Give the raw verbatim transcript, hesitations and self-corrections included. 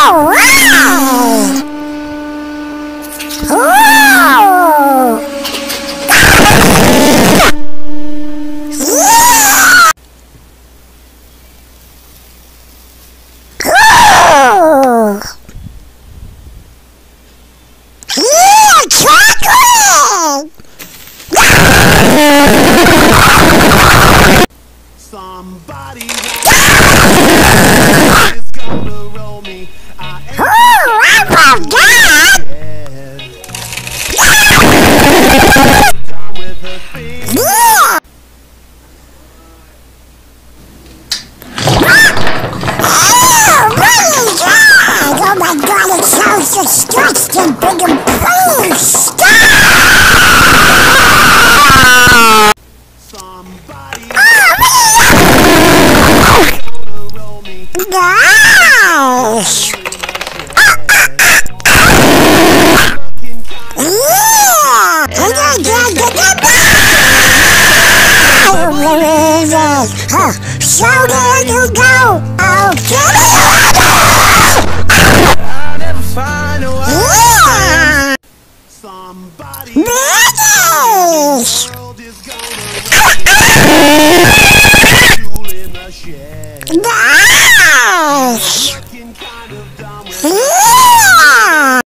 Somebody is gonna roll me. I ain't Oh, I love that! down with her thing. Yeah! Oh, really God! Oh my God, it sounds disgusting! Big and please stop! Somebody Oh, gonna roll me. gosh! Yeah! Oh, so there you go! Oh, get it!